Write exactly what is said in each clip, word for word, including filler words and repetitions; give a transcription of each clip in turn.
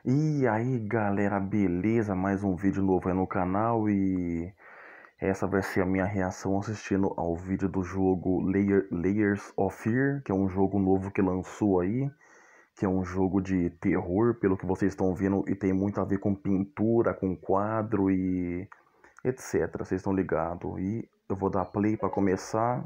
E aí galera, beleza? Mais um vídeo novo aí no canal e essa vai ser a minha reação assistindo ao vídeo do jogo Layer, Layers of Fear, que é um jogo novo que lançou aí, que é um jogo de terror, pelo que vocês estão vendo, e tem muito a ver com pintura, com quadro e etcétera. Vocês estão ligados? E eu vou dar play para começar.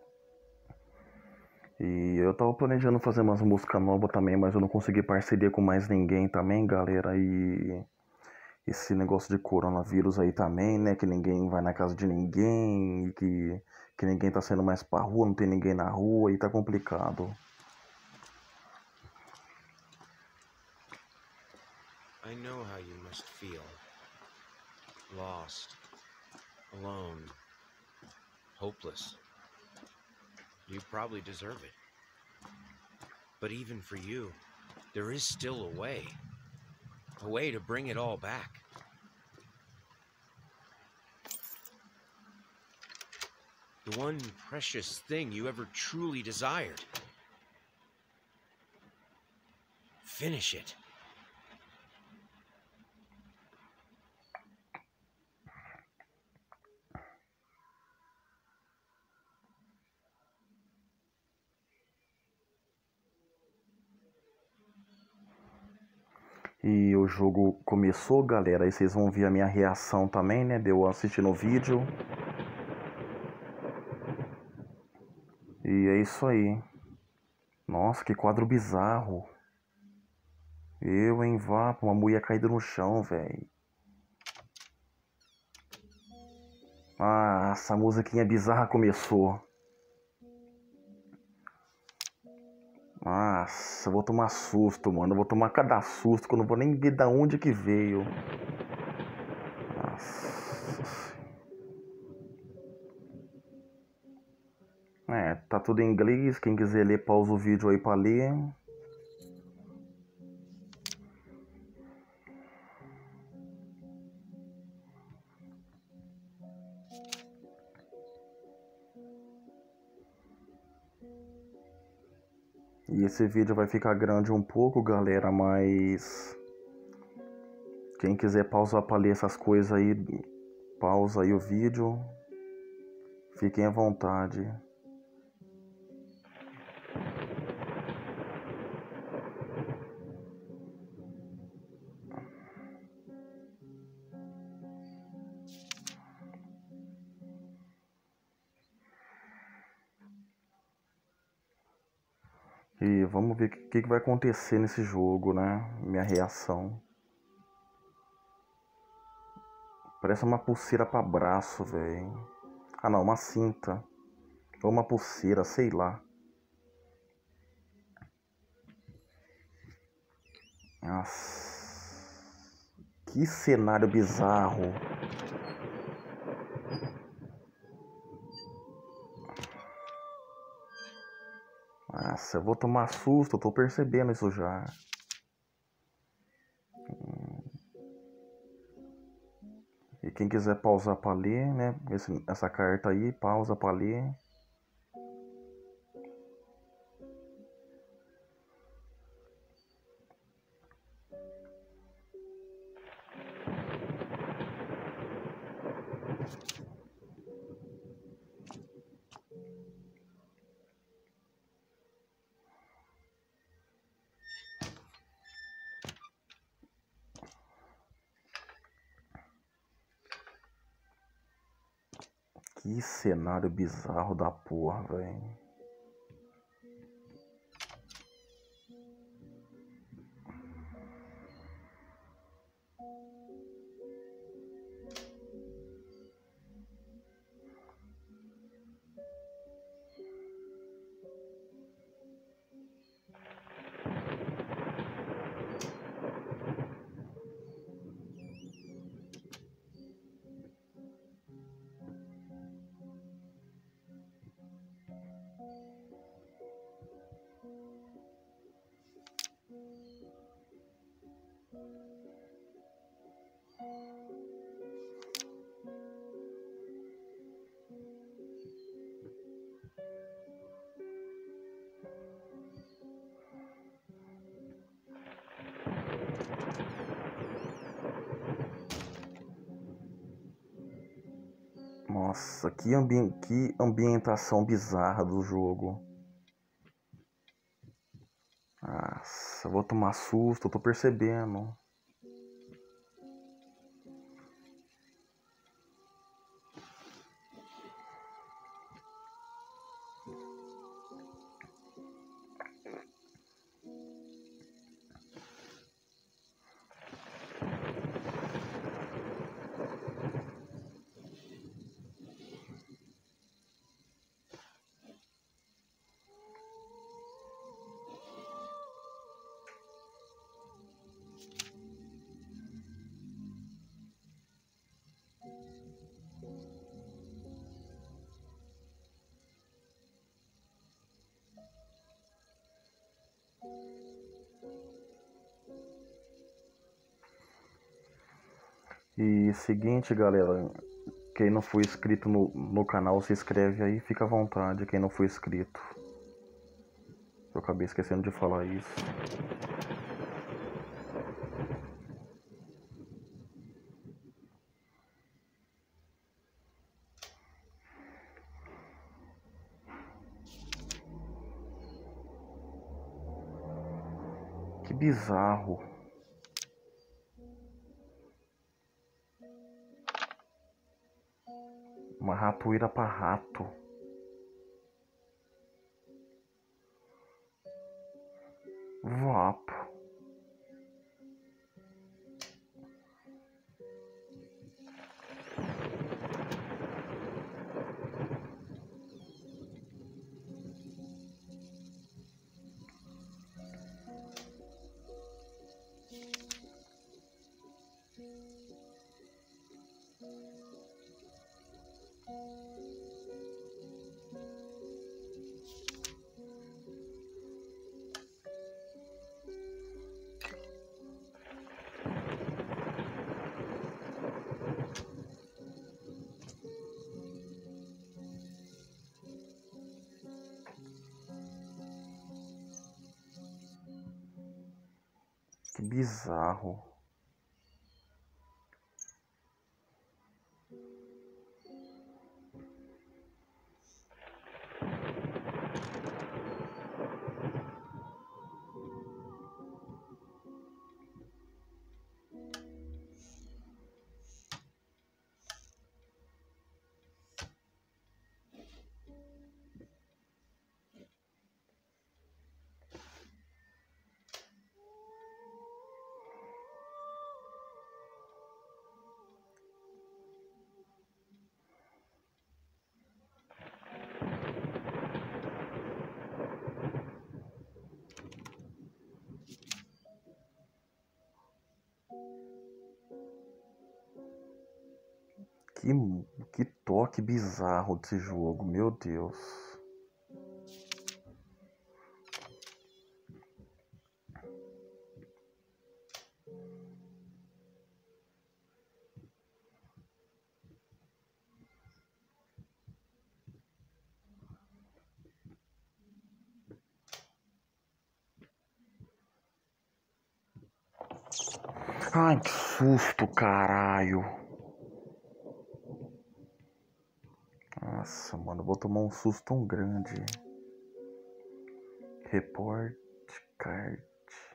E eu tava planejando fazer umas músicas novas também, mas eu não consegui parceria com mais ninguém também, galera. E esse negócio de coronavírus aí também, né? Que ninguém vai na casa de ninguém, e que, que ninguém tá saindo mais pra rua, não tem ninguém na rua, e tá complicado. I know how you must feel. Lost, alone, hopeless. You probably deserve it. But even for you, there is still a way. A way to bring it all back. The one precious thing you ever truly desired. Finish it. E o jogo começou, galera, aí vocês vão ver a minha reação também, né? Deu assistindo o vídeo. E é isso aí. Nossa, que quadro bizarro. Eu, hein, Vapo, uma mulher caída no chão, velho. Ah, essa musiquinha bizarra começou. Nossa, eu vou tomar susto, mano. Eu vou tomar cada susto que eu não vou nem ver da onde que veio. Nossa. É, tá tudo em inglês. Quem quiser ler, pausa o vídeo aí pra ler. E esse vídeo vai ficar grande um pouco, galera, mas quem quiser pausar pra ler essas coisas aí, pausa aí o vídeo. Fiquem à vontade. E vamos ver o que, que vai acontecer nesse jogo, né? Minha reação. Parece uma pulseira pra braço, velho. Ah não, uma cinta. Ou uma pulseira, sei lá. Nossa. Que cenário bizarro. Nossa, eu vou tomar susto, eu tô percebendo isso já. E quem quiser pausar pra ler, né? Esse, essa carta aí, pausa pra ler. Que cenário bizarro da porra, velho. Nossa, que, ambi que ambientação bizarra do jogo. Nossa, eu vou tomar susto, eu tô percebendo. E seguinte, galera, quem não for inscrito no, no canal, se inscreve aí, fica à vontade, quem não for inscrito. Eu acabei esquecendo de falar isso. Que bizarro. Uma ratoeira pra rato. Vapo. Que bizarro. Que, que toque bizarro desse jogo, meu Deus. Ai, que susto, caralho. Nossa, mano, eu vou tomar um susto tão grande. Report card.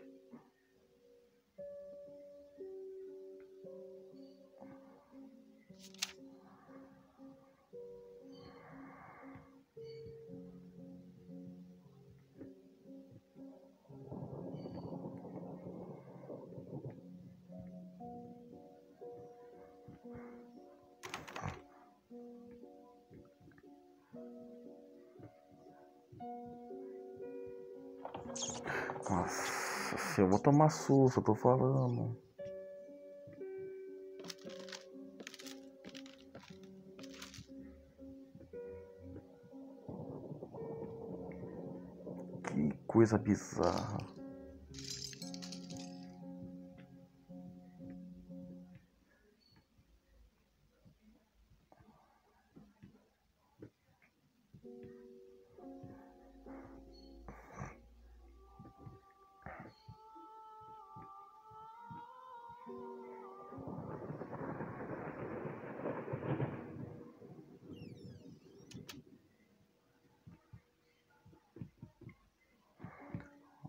Nossa, eu vou tomar susto, eu tô falando. Que coisa bizarra.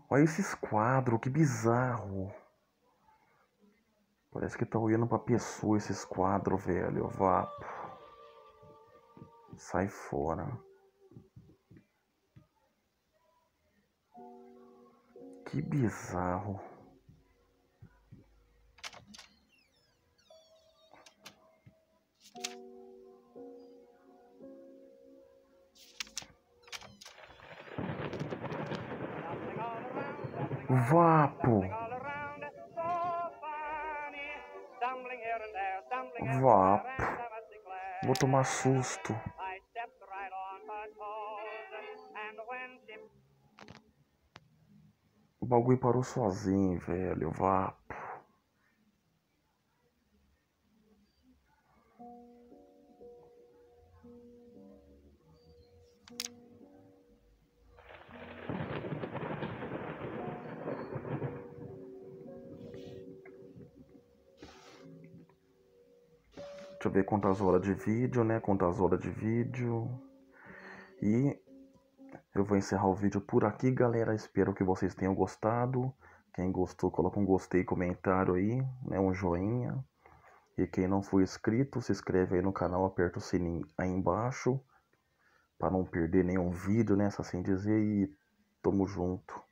Olha esses quadros, que bizarro. Parece que tá olhando pra pessoa esses quadros, velho. Vapo. Sai fora. Que bizarro. Vapo. Vapo. Vou tomar susto. O bagulho parou sozinho, velho. Vapo. Deixa eu ver quantas horas de vídeo, né? Quantas horas de vídeo. E eu vou encerrar o vídeo por aqui, galera. Espero que vocês tenham gostado. Quem gostou, coloca um gostei, comentário aí, né? Um joinha. E quem não for inscrito, se inscreve aí no canal, aperta o sininho aí embaixo. Para não perder nenhum vídeo, né? Assim dizer. E tamo junto.